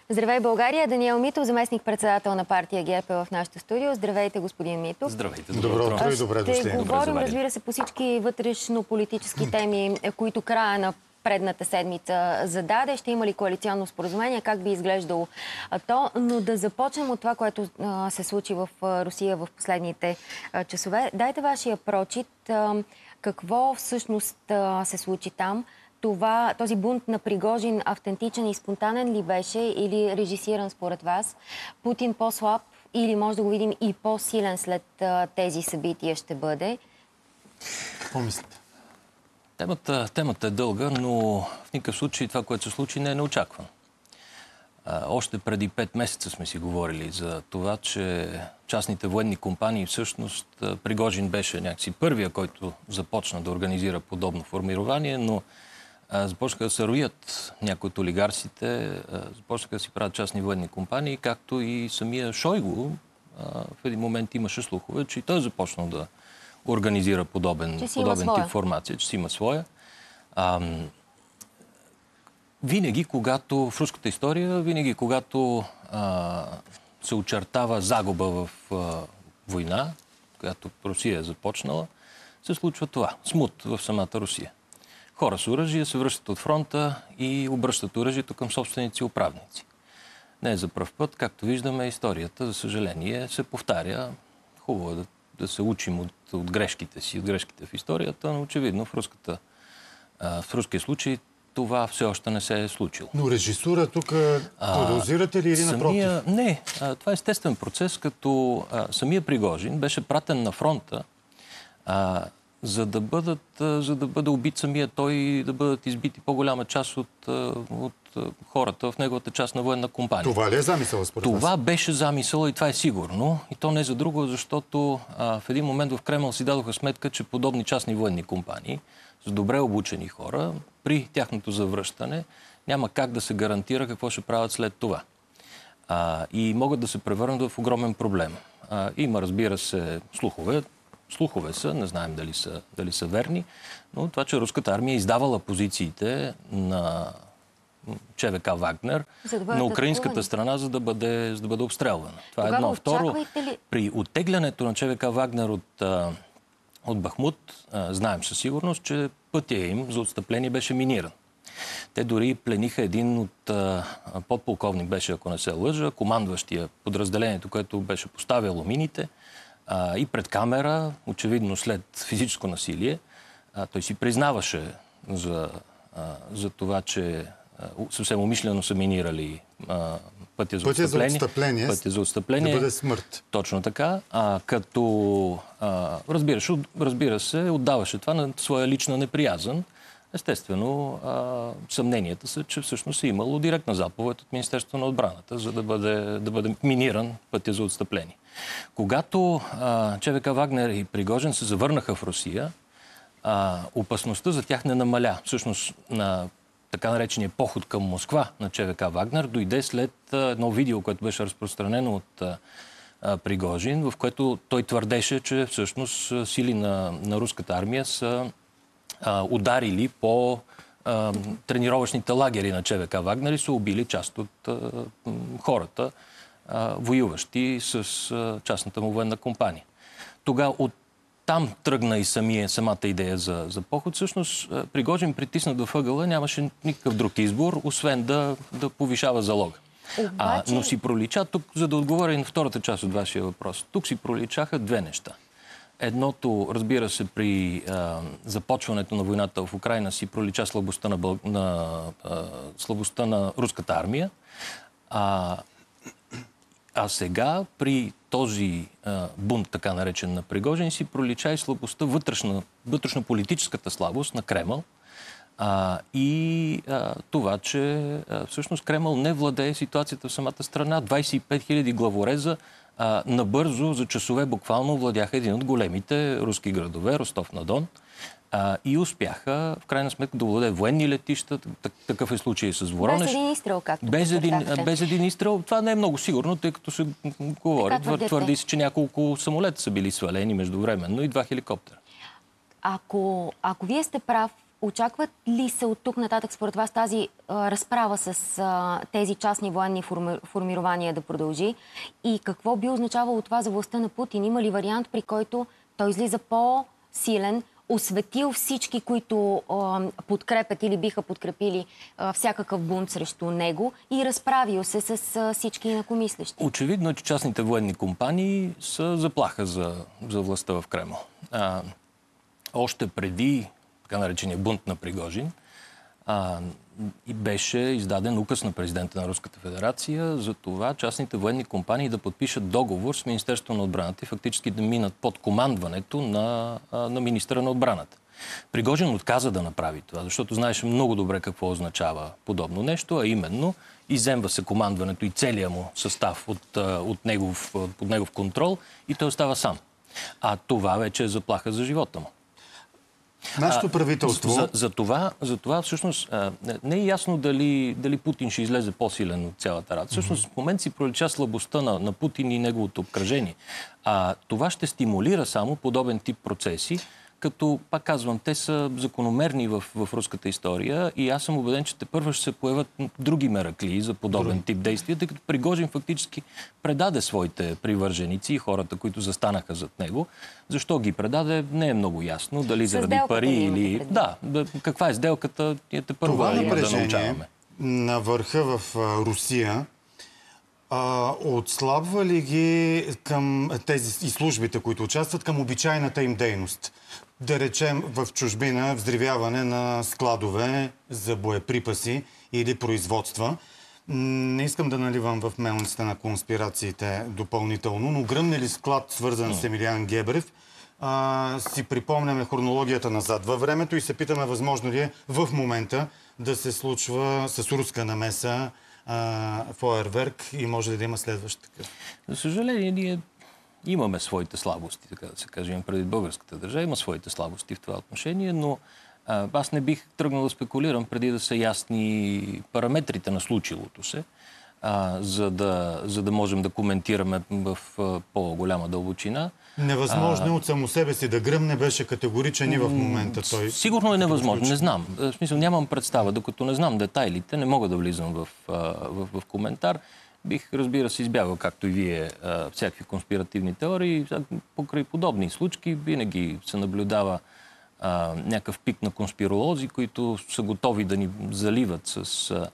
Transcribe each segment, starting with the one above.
Здравей, България! Даниел Митов, заместник-председател на партия ГЕРБ в нашото студио. Здравейте, господин Митов. Здравейте. Добро утро и добре дошли. Ще говорим, разбира се, по всички вътрешно-политически теми, които края на предната седмица зададе. Ще има ли коалиционно споразумение? Как би изглеждало то? Но да започнем от това, което се случи в Русия в последните часове. Дайте вашия прочит. Какво всъщност се случи там? Този бунт на Пригожин автентичен и спонтанен ли беше или режисиран според вас? Путин по-слаб или може да го видим и по-силен след тези събития ще бъде? Какво мислите? Темата е дълга, но в никакъв случай това, което се случи, не е неочаквано. Още преди 5 месеца сме си говорили за това, че частните военни компании всъщност Пригожин беше някакси първия, който започна да организира подобно формирование, но започнаха да се роят някои от олигарсите, започнаха да си правят частни военни компании, както и самия Шойгу в един момент имаше слухове, че и той започнал да организира подобен тип формация, че си има своя. Винаги, когато в руската история, когато се очертава загуба в война, която Русия е започнала, се случва това. Смут в самата Русия. Хора с оръжие се връщат от фронта и обръщат оръжието към собственици и управници. Не е за пръв път, както виждаме, историята, за съжаление, се повтаря. Хубаво е да се учим от грешките си, от грешките в историята, но очевидно в руския случай това все още не се е случило. Но режисура тук продължирате ли или напротив? Не, това е естествен процес, като самия Пригожин беше пратен на фронта, за да бъде убит самия той и да бъдат избити по-голяма част от хората в неговата част на военна компания. Това ли е замисъл според вас? Това беше замисъл и това е сигурно. И то не за друго, защото в един момент в Кремъл си дадоха сметка, че подобни частни военни компании с добре обучени хора, при тяхното завръщане няма как да се гарантира какво ще правят след това. И могат да се превърнат в огромен проблем. Има, разбира се, слухове са, не знаем дали са верни, но това, че руската армия е издавала позициите на ЧВК Вагнер на украинската страна, за да бъде обстрелвана. Това е едно. Второ, при оттеглянето на ЧВК Вагнер от Бахмут, знаем със сигурност, че пътя им за отстъпление беше миниран. Те дори плениха един от подполковник, беше, ако не се лъжа, командващия подразделението, което беше поставяло мините, и пред камера, очевидно след физическо насилие, той си признаваше за това, че съвсем умишлено са минирали пътя за отстъпление. Пътя за отстъпление. Да бъде смърт. Точно така. Като разбира се, отдаваше това на своя лична неприязън. Естествено, съмненията са, че всъщност е имало директна заповед от Министерството на отбраната, за да бъде миниран пътя за отстъпление. Когато ЧВК Вагнер и Пригожин се завърнаха в Русия, опасността за тях не намаля. Всъщност, на така наречения поход към Москва на ЧВК Вагнер дойде след едно видео, което беше разпространено от Пригожин, в което той твърдеше, че всъщност сили на руската армия са ударили по тренировъчните лагери на ЧВК Вагнер и са убили част от хората, воюващи с частната му военна компания. Тогава оттам тръгна и самата идея за поход. Всъщност Пригожин, притиснат в ъгъла, нямаше никакъв друг избор, освен да повишава залога. Но си пролича тук, за да отговоря и на втората част от вашия въпрос. Тук си проличаха две неща. Едното, разбира се, при започването на войната в Украйна си пролича слабостта на руската армия. А сега при този бунт, така наречен на Пригожин, си пролича и слабостта, вътрешно-политическата слабост на Кремъл. Това, че всъщност Кремъл не владее ситуацията в самата страна. 25 000 главореза набързо, за часове буквално владяха един от големите руски градове, Ростов-на-Дон, и успяха, в крайна сметка, да владее военни летища. Такъв е случай с Воронеж. Без един изстрел, както без един изстрел. Това не е много сигурно, тъй като се говори. Твърди се, че няколко самолета са били свалени междувременно и 2 хеликоптера. Ако вие сте прав Очакват ли се от тук нататък според вас тази разправа с тези частни военни формирования да продължи? И какво би означавало това за властта на Путин? Има ли вариант, при който той излиза по-силен, осветил всички, които подкрепят или биха подкрепили всякакъв бунт срещу него и разправил се с всички инакомислещи? Очевидно е, че частните военни компании са заплаха за властта в Кремъл. Още преди така наречения бунт на Пригожин, и беше издаден указ на президента на Руската федерация за това частните военни компании да подпишат договор с Министерството на отбраната и фактически да минат под командването на министъра на отбраната. Пригожин отказа да направи това, защото знаеше много добре какво означава подобно нещо, а именно изземва се командването и целият му състав под негов контрол и той остава сам. А това вече е заплаха за живота му. Нашето правителство... За това всъщност не е ясно дали Путин ще излезе по-силен от цялата работа. Всъщност в момент си пролича слабостта на Путин и неговото обкръжение. Това ще стимулира само подобен тип процеси, като, пак казвам, те са закономерни в руската история и аз съм убеден, че тепърва ще се появят други мераклии за подобен тип действия, тъй като Пригожин фактически предаде своите привърженици и хората, които застанаха зад него. Защо ги предаде, не е много ясно. Дали заради пари или... Да, каква е сделката, тепърва има да научаваме. На върха в Русия отслабва ли ги към тези и службите, които участват, към обичайната им дейност? Да речем в чужбина взривяване на складове за боеприпаси или производства. Не искам да наливам в мелницата на конспирациите допълнително, но гръмне ли склад, свързан с Емилиан Гебрев, си припомняме хронологията назад във времето и се питаме възможно ли е в момента да се случва с руска намеса фойерверк и може ли да има следващ такъв? За съжаление, ние имаме своите слабости, така да се каже, преди българската държава. Има своите слабости в това отношение, но аз не бих тръгнал да спекулирам преди да са ясни параметрите на случилото се, за да можем да коментираме в по-голяма дълбочина. Невъзможно от само себе си да гръмне, беше категоричен и в момента той. Сигурно е невъзможно, не знам. В смисъл, нямам представа, докато не знам детайлите, не мога да влизам в коментар. Бих, разбира се, избягал, както и вие, всякакви конспиративни теории. Покрай подобни случки винаги се наблюдава някакъв пик на конспиролози, които са готови да ни заливат с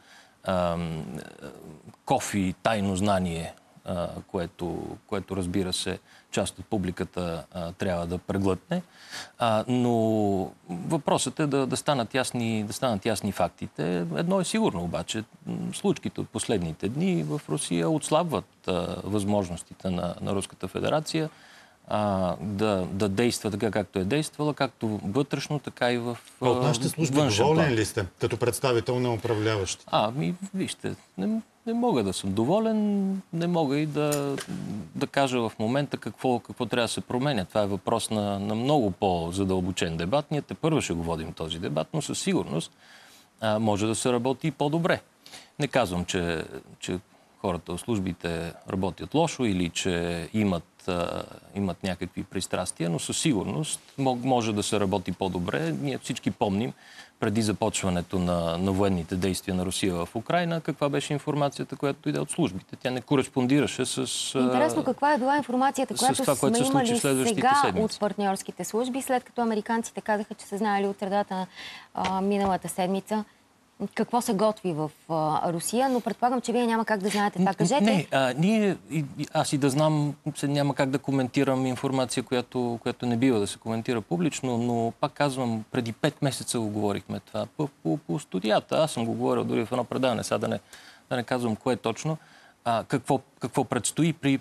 кофи, тайно знание, което, разбира се, част от публиката трябва да преглътне. Но въпросът е да станат ясни фактите. Едно е сигурно обаче. Случките от последните дни в Русия отслабват възможностите на Руската федерация да действа така, както е действала, както вътрешно, така и в външен план. От нашите служби доволен ли сте, като представител на управляващи? Вижте, не мога да съм доволен, не мога и да кажа в момента какво трябва да се променя. Това е въпрос на много по-задълбочен дебат. Ние тепърва ще го водим този дебат, но със сигурност може да се работи и по-добре. Не казвам, че хората от службите работят лошо или че имат някакви пристрастия, но със сигурност може да се работи по-добре. Ние всички помним преди започването на военните действия на Русия в Украйна, каква беше информацията, която дойде от службите. Тя не кореспондираше с... Интересно, каква е била информацията, която това, сме имали сега седмици от партньорските служби, след като американците казаха, че са знаели от средата на миналата седмица какво се готви в Русия, но предполагам, че вие няма как да знаете това. Кажете. Не, аз и да знам, няма как да коментирам информация, която не бива да се коментира публично, но пак казвам, преди 5 месеца го говорихме това по студията. Аз съм го говорил дори в едно предаване, сега да не казвам кое точно. Какво предстои при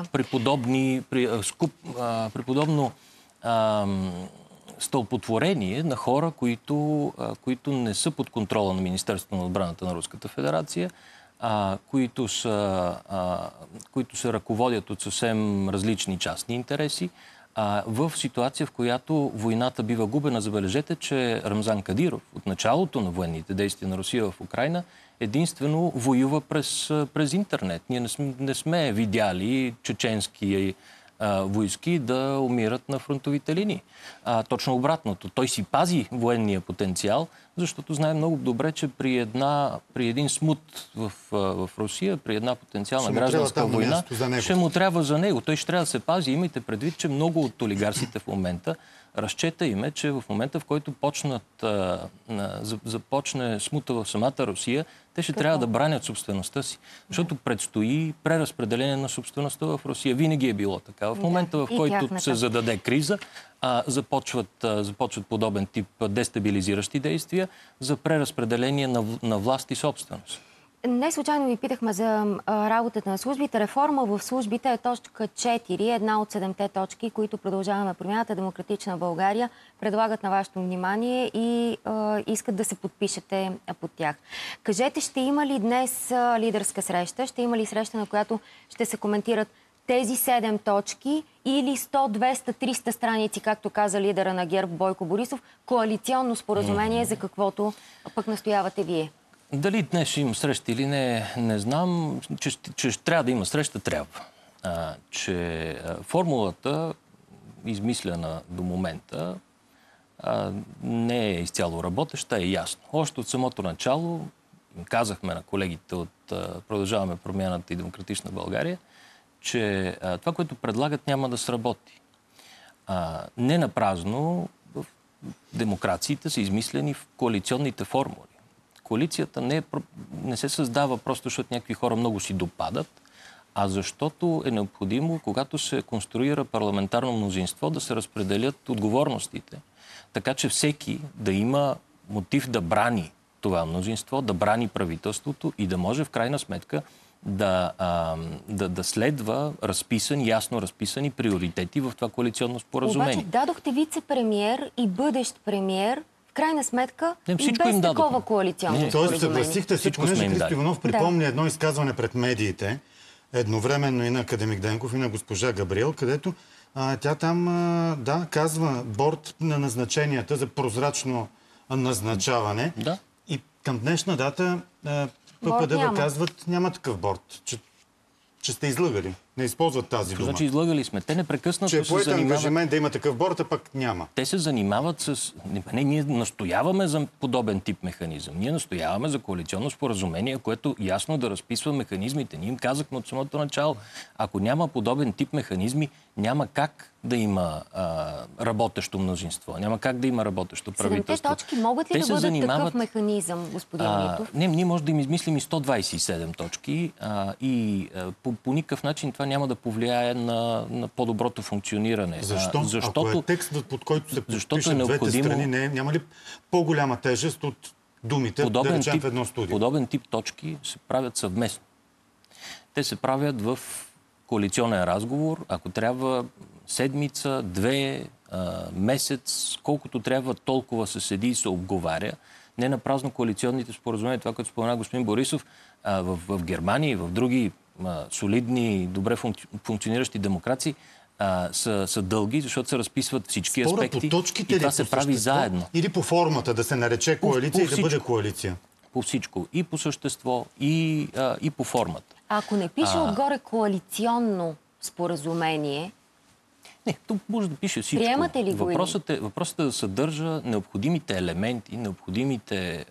подобно стълпотворение на хора, които не са под контрола на Министерството на отбраната на Руската федерация, които се ръководят от съвсем различни частни интереси, в ситуация, в която войната бива губена. Забележете, че Рамзан Кадиров от началото на военните действия на Русия в Украйна единствено воюва през интернет. Ние не сме видяли чеченски войски да умират на фронтовите линии. Точно обратното. Той си пази военния потенциал, защото знае много добре, че при един смут в Русия, при една потенциална гражданска война, ще му трябва за него. Той ще трябва да се пази. Имайте предвид, че много от олигарсите в момента разчета им е, че в момента, в който започне смута в самата Русия, те ще трябва да бранят собствеността си. Защото предстои преразпределение на собствеността в Русия. Винаги е било така. В момента, в който се зададе криза, започват подобен тип дестабилизиращи действия за преразпределение на власт и собственост. Не случайно ви питахме за работата на службите. Реформа в службите е точка 4, една от 7-те точки, които Продължаваме промяната, Демократична България предлагат на вашето внимание и искат да се подпишете под тях. Кажете, ще има ли днес лидерска среща? Ще има ли среща, на която ще се коментират тези 7 точки или 100, 200, 300 страници, както каза лидера на ГЕРБ Бойко Борисов, коалиционно споразумение, за каквото пък настоявате вие? Дали днес ще има среща или не знам. Че трябва да има среща, трябва. Че формулата, измислена до момента, не е изцяло работеща, е ясно. Още от самото начало казахме на колегите от Продължаваме промяната и Демократична България, че това, което предлагат, няма да сработи. Не напразно в демокрациите са измислени в коалиционните формули. Коалицията не се създава просто защото някакви хора много си допадат, а защото е необходимо, когато се конструира парламентарно мнозинство, да се разпределят отговорностите. Така че всеки да има мотив да брани това мнозинство, да брани правителството и да може в крайна сметка да следва ясно разписани приоритети в това коалиционно споразумение. Обаче дадохте вице-премиер и бъдещ премиер, в крайна сметка и без такова коалиционно споразумение. Тоест съгласихте се, понеже Христо Иванов припомни едно изказване пред медиите, едновременно и на академик Денков, и на госпожа Габриел, където тя там казва борд на назначенията за прозрачно назначаване. Да. И към днешна дата ППД казват, няма такъв борд, че сте излъгали. Не използват тази дума. Значи излъгали сме. Те непрекъснато се занимават... Че е поет ангажимент да има такъв борд, а пък няма. Те се занимават с... Ние настояваме за подобен тип механизъм. Ние настояваме за коалиционно споразумение, което ясно да разписва механизмите. Ние им казахме от самото начало, ако няма подобен тип механизми, няма как да има работещо мнозинство. Няма как да има работещо правителство. 7 точки могат ли да бъдат такъв механизъм, господин Митов? Ние може да им измислим и 127 точки и по никакъв начин това няма да повлияе на по-доброто функциониране. Защо? Ако е текстът, под който се подпишат двете страни, няма ли по-голяма тежест от думите, да речем в едно студио? Подобен тип точки се правят съвместно. Те се правят в коалиционен разговор, ако трябва седмица, 2, месец, колкото трябва, толкова се седи и се обговаря. Не напразно коалиционните споразумения, това, което спомена господин Борисов, в Германия и в други солидни, добре функциониращи демокрации са дълги, защото се разписват всички аспекти и това се прави заедно. Или по формата да се нарече коалиция и да бъде коалиция? По всичко. И по същество, и по формата. А ако не пише отгоре коалиционно споразумение... Не, тук може да пише всичко. Приемате ли го? Въпросът е да съдържа необходимите елементи, необходимите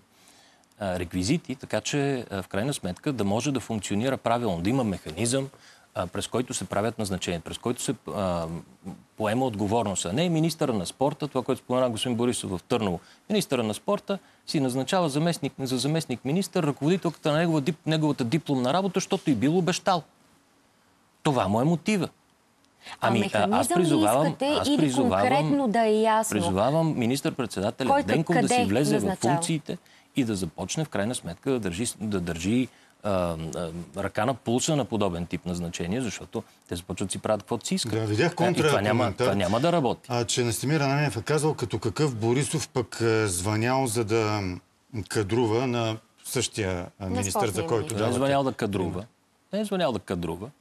реквизити, така че в крайна сметка да може да функционира правилно, да има механизъм, през който се правят назначения, през който се поема отговорност. А не министъра на спорта, това, което спомена господин Борисов в Търново. Министъра на спорта си назначава за заместник министър ръководителката на неговата дипломна работа, защото и бил обещал. Това му е мотива. Механизъм ли искате или конкретно да е ясно? Призовавам министър-председателя Денков да си влезе в функциите и да започне в крайна сметка да държи ръка на пулса на подобен тип назначение, защото те започват да си правят каквото си искат. Да, видях контраргументар. Това няма да работи. Че Настимир Ананиев е казал, като какъв Борисов пък звънял, за да кадрува на същия министър, за който Не е звънял да кадрува. Не е звънял да кадрува.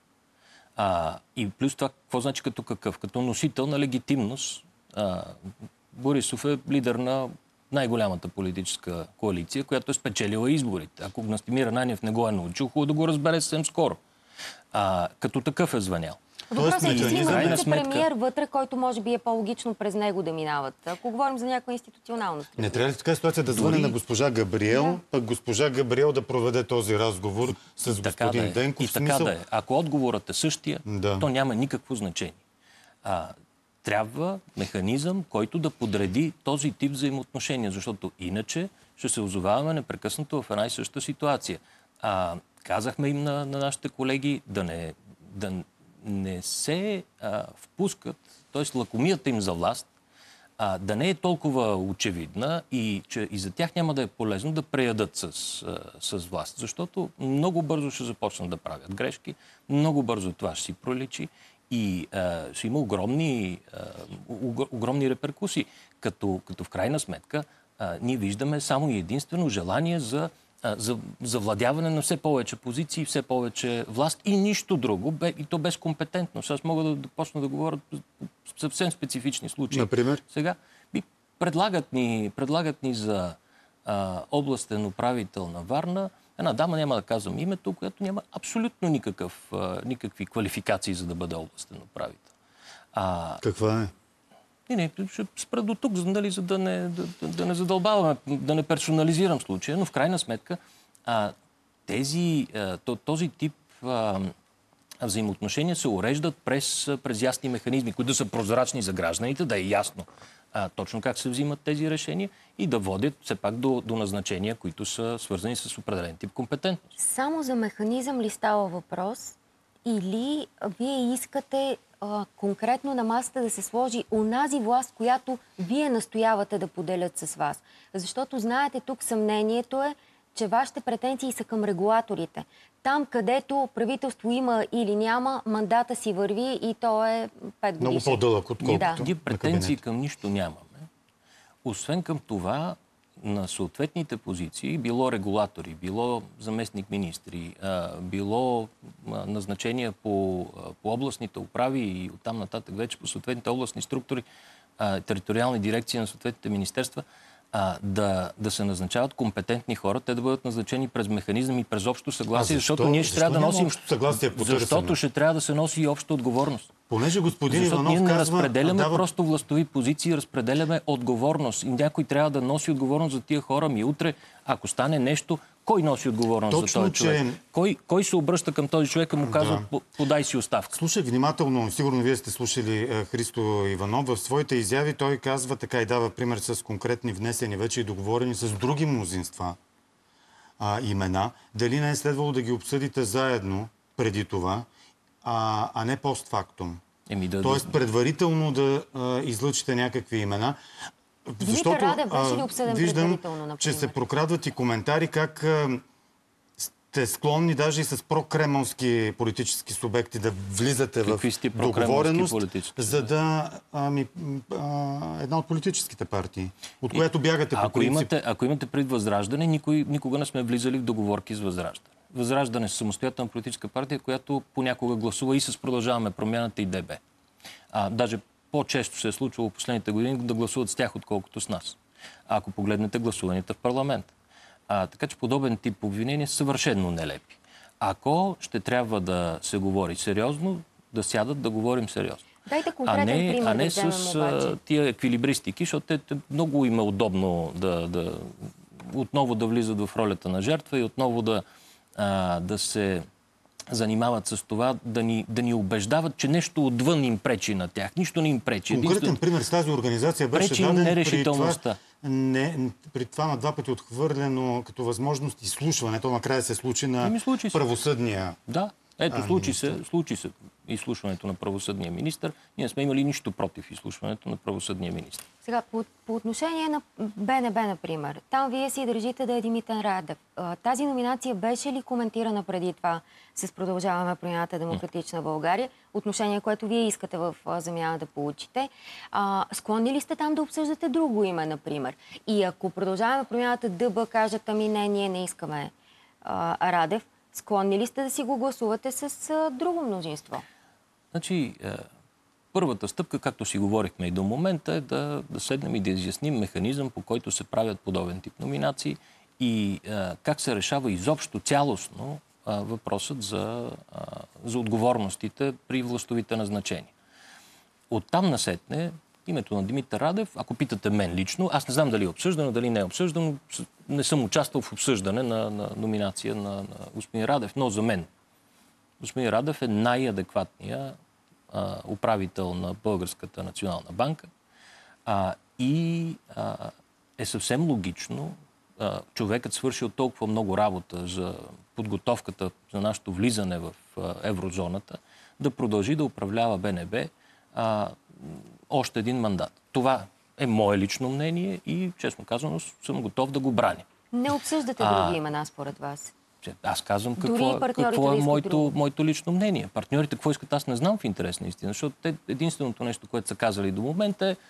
И плюс това, какво значи като какъв? Като носител на легитимност. Борисов е лидер на най-голямата политическа коалиция, която е спечелила изборите. Ако Настимир Ананиев не го е научил, хубаво да го разбере съвсем скоро. Като такъв е звънял. Въпросът е, че си има крайна вице-премиер вътре, който може би е по-логично през него да минават. Ако говорим за някаква институционалност. Не трябва ли така ситуация да звъне на госпожа Габриел, пък госпожа Габриел да проведе този разговор с господин Денков? И така да е. Ако отговорът е същия, то няма никакво значение. Трябва механизъм, който да подреди този тип взаимоотношения, защото иначе ще се озоваваме непрекъснато в една и съща ситуация. Казахме им на нашите колеги да не се впускат, т.е. лакомията им за власт, да не е толкова очевидна и че и за тях няма да е полезно да преядат с власт. Защото много бързо ще започнат да правят грешки, много бързо това ще си проличи и ще има огромни реперкусии. Като в крайна сметка ние виждаме само и единствено желание за завладяване на все повече позиции, все повече власт и нищо друго, и то без компетентност. Аз мога да почна да говоря съвсем специфични случаи. Например? Сега предлагат ни за областен управител на Варна една дама, няма да казвам името, която няма абсолютно никакви квалификации за да бъде областен управител. Каква е? Не, ще спра до тук, нали, за да не задълбаваме, да не персонализирам случая, но в крайна сметка този тип взаимоотношения се уреждат през ясни механизми, които да са прозрачни за гражданите, да е ясно точно как се взимат тези решения и да водят все пак до назначения, които са свързани с определен тип компетентност. Само за механизъм ли става въпрос или вие искате конкретно на масата да се сложи онази власт, която вие настоявате да поделят с вас? Защото, знаете, тук съмнението е, че вашите претенции са към регулаторите. Там, където правителство има или няма, мандата си върви и то е 5 години. Много по-дълъг, отколкото. Ние претенции към нищо нямаме. Освен към това, на съответните позиции, било регулатори, било заместник-министри, било назначения по областните управи и оттам нататък вече по съответните областни структури, териториални дирекции на съответните министерства, да се назначават компетентни хора, те да бъдат назначени през механизъм и през общо съгласие, защото ние ще трябва да носим... Защото ще трябва да се носи и обща отговорност. Понеже господин Защото Иванов ние не казва, разпределяме просто властови позиции, разпределяме отговорност. И някой трябва да носи отговорност за тия хора. Утре, ако стане нещо, кой носи отговорност за този човек? Кой се обръща към този човек и му казва, подай си оставка? Слушах внимателно, сигурно вие сте слушали Христо Иванов. В своите изяви той казва така и дава пример с конкретни внесени вече и договорени с други мнозинства имена. Дали не е следвало да ги обсъдите заедно преди това, а не постфактум? Тоест предварително да излъчите някакви имена. Димитър Радев беше ли обсъден предварително, например? Че се прокрадват и коментари как сте склонни даже и с прокремълски политически субекти да влизате в договореност, за да една от политическите партии, от която бягате по принцип. Ако имате пред Възраждане, никога не сме влизали в договорки с Възраждане. Възраждане е самостоятелна политическа партия, която понякога гласува и с Продължаваме промяната и ДБ. Даже по-често се е случвало в последните години да гласуват с тях, отколкото с нас. Ако погледнете гласуванията в парламент. Така че подобен тип обвинения са съвършено нелепи. Ако ще трябва да се говори сериозно, да сядат да говорим сериозно. Дайте конкретен пример, а не с тия еквилибристики, защото много им е удобно отново да влизат в ролята на жертва и отново да се занимават с това, да ни убеждават, че нещо отвън им пречи на тях. Нищо не им пречи. Конкретен пример с тази организация беше даден нерешителността. При това на 2 пъти отхвърлено като възможност изслушването, накрая се случи на правосъдния. Да, ето, случи се изслушването на правосъдния министър. Ние не сме имали нищо против изслушването на правосъдния министър. Сега, по отношение на БНБ, например, там вие си държите да е Димитър Радев. Тази номинация беше ли коментирана преди това с Продължаваме промяната Демократична България? Отношение, което вие искате в замяна да получите. Склонни ли сте там да обсъждате друго име, например? И ако Продължаваме промяната ДБ кажат, ние не искаме Радев, склонни ли сте да си го гласувате с друго мнозинство? Значи, първата стъпка, както си говорихме и до момента, е да седнем и да изясним механизъм, по който се правят подобен тип номинации и как се решава изобщо цялостно въпросът за за отговорностите при властовите назначения. Оттам насетне името на Димитър Радев, ако питате мен лично, аз не знам дали е обсъждано, дали не е обсъждано, не съм участвал в обсъждане на номинация на господин Радев, но за мен господин Радев е най-адекватният управител на Българската национална банка и е съвсем логично човекът свършил толкова много работа за подготовката за нашето влизане в еврозоната, да продължи да управлява БНБ още един мандат. Това е мое лично мнение и, честно казано, съм готов да го браня. Не обсъждате други имена, според вас? Аз казвам какво е моето лично мнение. Партньорите какво искат, аз не знам в интерес на истина, защото единственото нещо, което са казали до момента е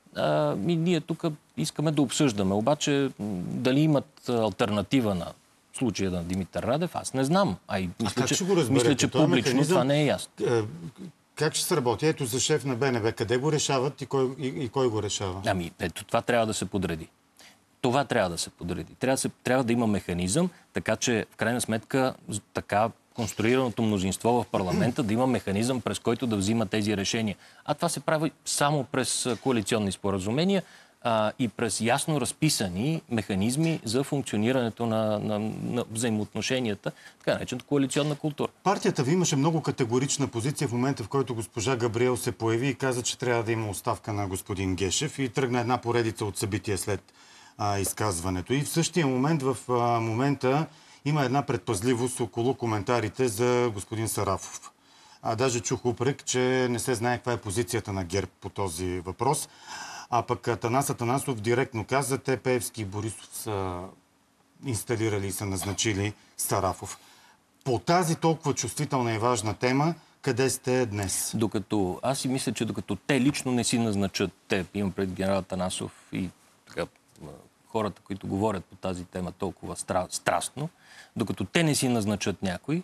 ние тук искаме да обсъждаме. Обаче дали имат алтернатива на случая на Димитър Радев, аз не знам. Мисля, че публично това не е ясно. Как ще се работи? Ето за шеф на БНБ. Къде го решават и кой го решава? Ето това трябва да се подреди. Това трябва да се подреди. Трябва да има механизъм, така че в крайна сметка така конструираното мнозинство в парламента да има механизъм, през който да взима тези решения. А това се прави само през коалиционни споразумения и през ясно разписани механизми за функционирането на взаимоотношенията, така наречената коалиционна култура. Партията ви имаше много категорична позиция в момента, в който госпожа Габриел се появи и каза, че трябва да има оставка на господин Гешев и тръгна една поредица от събития след изказването. И в същия момент, в момента, има една предпазливост около коментарите за господин Сарафов. Даже чух упрек, че не се знае каква е позицията на ГЕРБ по този въпрос. А пък Атанас Атанасов директно каза, те Пеевски и Борисов са инсталирали и са назначили Сарафов. По тази толкова чувствителна и важна тема, къде сте днес? Аз си мисля, че докато те лично не си назначат, имам пред генерал Атанасов и така, хората, които говорят по тази тема толкова страстно, докато те не си назначат някой,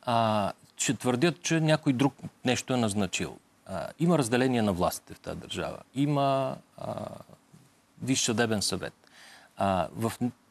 ще твърдят, че някой друг нещо е назначил. Има разделение на властите в тази държава. Има Висш съдебен съвет. В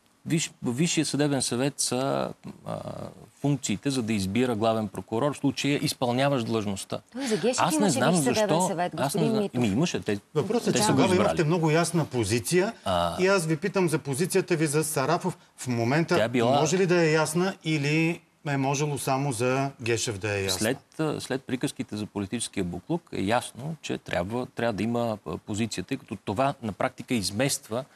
Висшия съдебен съвет са функциите, за да избира главен прокурор, в случая изпълняваш длъжността. За Гешев имаше Висш съдебен съвет, господин Митов. Имаше. Въпросът е, че тогава имахте много ясна позиция и аз ви питам за позицията ви за Сарафов. В момента може ли да е ясна или е можело само за Гешев да е ясно? След приказките за политическия буклук е ясно, че трябва да има позицията, тъй като това на практика измества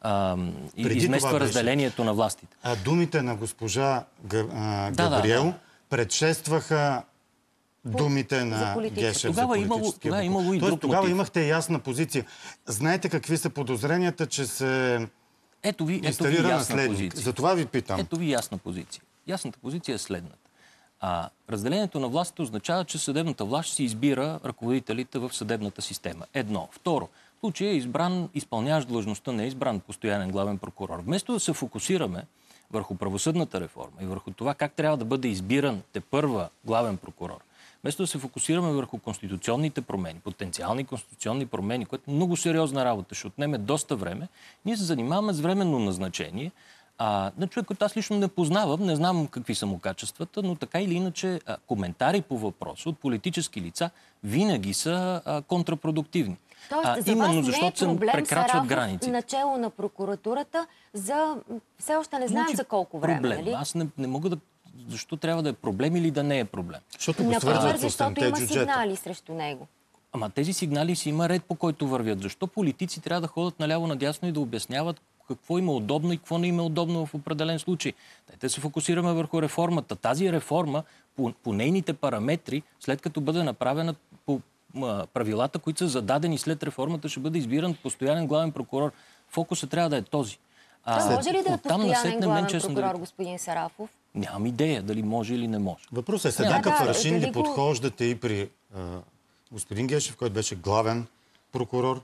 разделението на властите. Думите на госпожа Габриел предшестваха думите на Гешев тогава за политическия буклук. Тоест тогава имахте ясна позиция. Знаете какви са подозренията, че се инсталира наследник? За това ви питам. Ето ви ясна позиция. Ясната позиция е следната. Разделението на властите означава, че съдебната власт ще си избира ръководителите в съдебната система. Едно. Второ, в случая е избран изпълняващ длъжността, не е избран постоянен главен прокурор. Вместо да се фокусираме върху правосъдната реформа и върху това как трябва да бъде избиран тепърва главен прокурор, вместо да се фокусираме върху конституционните промени, потенциални конституционни промени, което е много сериозна работа, ще отнеме доста време, ние се занимаваме с временно назначение на човек, който аз лично не познавам, не знам какви са му качествата, но така или иначе коментари по въпроса от политически лица винаги са контрапродуктивни. Тоест, за вас не е проблем Сарафов начало на прокуратурата за... Все още не знаем за колко време, проблем. Нали? Аз не мога да... Защо трябва да е проблем или да не е проблем? Например, защото има сигнали срещу него. Тези сигнали си има ред, по който вървят. Защо политици трябва да ходят наляво-надясно и да обясняват какво има удобно и какво не има удобно в определен случай? Дайте се фокусираме върху реформата. Тази реформа по нейните параметри, след като бъде направена по правилата, които са зададени след реформата, ще бъде избиран постоянен главен прокурор. Фокусът трябва да е този. Може ли да е постоянен главен прокурор, господин Сарафов? Нямам идея дали може или не може. Въпросът е с еднакъв аршин ли подхождате и при господин Гешев, който беше главен прокурор.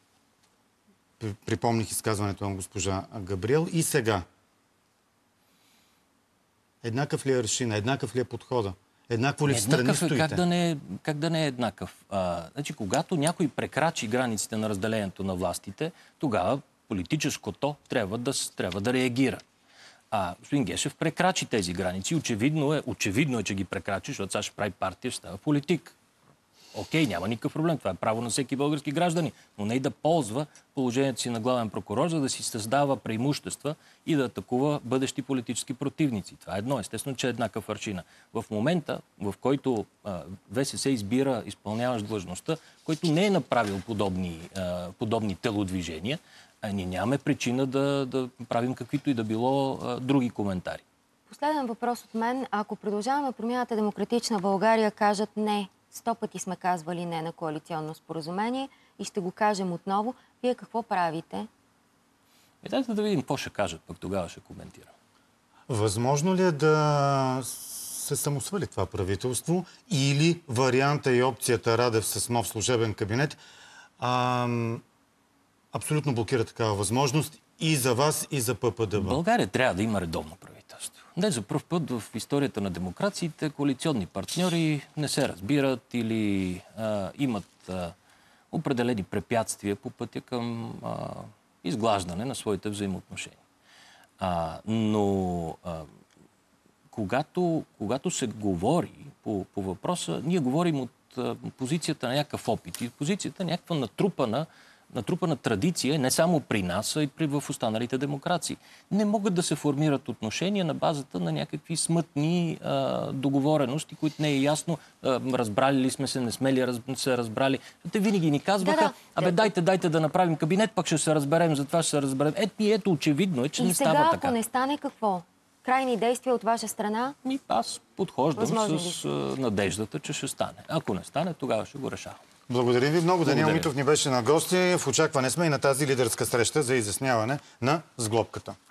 Припомних изказването на госпожа Габриел. И сега. Еднакъв ли е аршина? Еднакъв ли е подхода? Еднакво ли встрани стоите? Как да не е еднакъв? Когато някой прекрачи границите на разделението на властите, тогава политическото трябва да реагира. Господин Гешев прекрачи тези граници. Очевидно е, че ги прекрачи, защото сега ще прави партия, ще става политик. Окей, няма никакъв проблем. Това е право на всеки български граждани. Но не и да ползва положението си на главен прокурор, за да си създава преимущества и да атакува бъдещи политически противници. Това е едно. Естествено, че е еднакъв аршина. В момента, в който ВСС избира изпълняващ длъжността, който не е направил подобни телодвижения, ние нямаме причина да правим каквито и да било други коментари. Последен въпрос от мен. Ако Продължаваме Промяната, Демократична България кажат не, 100 пъти сме казвали не на коалиционно споразумение и ще го кажем отново, вие какво правите? Дайте да видим какво ще кажат, пък тогава ще коментирам. Възможно ли е да се самосвали това правителство или варианта и опцията Радев с нов служебен кабинет абсолютно блокира такава възможност и за вас, и за ППДБ? България трябва да има редовно правителство. Не за пръв път в историята на демокрациите коалиционни партньори не се разбират или имат определени препятствия по пътя към изглаждане на своите взаимоотношения. Но когато се говори по въпроса, ние говорим от позицията на някакъв опит и позицията на някаква натрупана традиция, не само при нас, а и в останалите демокрации. Не могат да се формират отношения на базата на някакви смътни договорености, които не е ясно разбрали ли сме се, не сме ли се разбрали. Те винаги ни казваха, дайте да направим кабинет, пък ще се разберем, затова ще се разберем. Ето очевидно е, че не става така. И сега, ако не стане, какво? Крайни действия от ваша страна? Аз подхождам с надеждата, че ще стане. Ако не стане, тогава ще го решавам. Благодарим ви много. Даниел Митов ни беше на гости. В очакване сме и на тази лидерска среща за изясняване на сглобката.